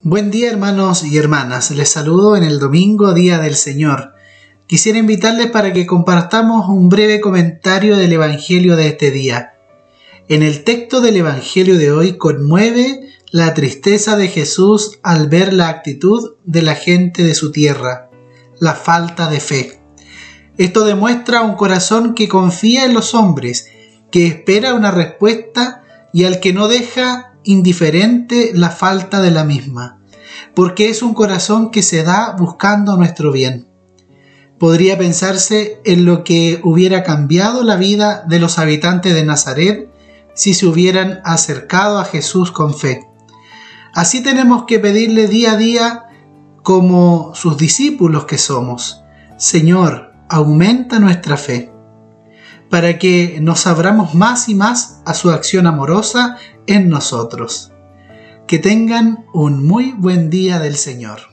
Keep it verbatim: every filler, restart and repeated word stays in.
Buen día, hermanos y hermanas. Les saludo en el domingo, Día del Señor. Quisiera invitarles para que compartamos un breve comentario del Evangelio de este día. En el texto del Evangelio de hoy conmueve la tristeza de Jesús al ver la actitud de la gente de su tierra, la falta de fe. Esto demuestra un corazón que confía en los hombres, que espera una respuesta y al que no deja indiferente la falta de la misma, porque es un corazón que se da buscando nuestro bien. Podría pensarse en lo que hubiera cambiado la vida de los habitantes de Nazaret si se hubieran acercado a Jesús con fe. Así tenemos que pedirle día a día, como sus discípulos que somos: Señor, aumenta nuestra fe, para que nos abramos más y más a su acción amorosa en nosotros. Que tengan un muy buen día del Señor.